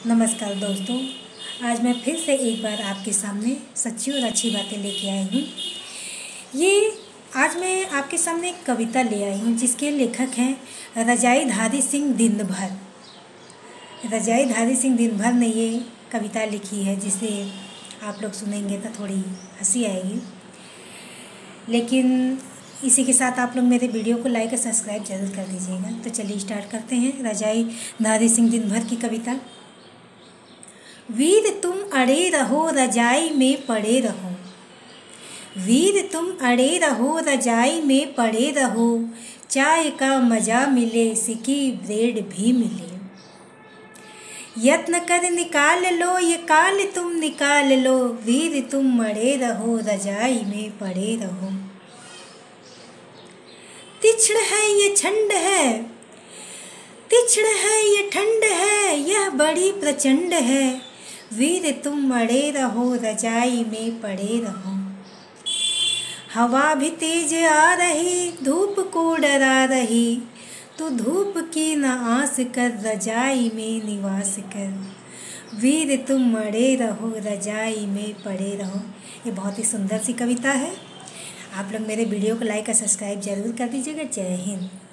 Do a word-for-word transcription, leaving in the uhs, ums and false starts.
नमस्कार दोस्तों, आज मैं फिर से एक बार आपके सामने सच्ची और अच्छी बातें लेके आई हूँ। ये आज मैं आपके सामने एक कविता ले आई हूँ जिसके लेखक हैं रजाईधारी सिंह दिनभर। रजाईधारी सिंह दिनभर ने ये कविता लिखी है जिसे आप लोग सुनेंगे तो थोड़ी हंसी आएगी, लेकिन इसी के साथ आप लोग मेरे वीडियो को लाइक और सब्सक्राइब जरूर कर दीजिएगा। तो चलिए स्टार्ट करते हैं रजाईधारी सिंह दिनभर की कविता। वीर तुम अड़े रहो रजाई में पड़े रहो, वीर तुम अड़े रहो रजाई में पड़े रहो, चाय का मज़ा मिले सिकी ब्रेड भी मिले। यत्न कर निकाल लो ये काल तुम निकाल लो, वीर तुम अड़े रहो रजाई में पड़े रहो। तीक्ष्ण है ये ठंड है, तीक्ष्ण है ये ठंड है, यह बड़ी प्रचंड है, वीर तुम अड़े रहो रजाई में पड़े रहो। हवा भी तेज आ रही धूप को डरा रही, तू धूप की न आस कर रजाई में निवास कर, वीर तुम अड़े रहो रजाई में पड़े रहो। ये बहुत ही सुंदर सी कविता है। आप लोग मेरे वीडियो को लाइक और सब्सक्राइब जरूर कर दीजिएगा। जय हिंद।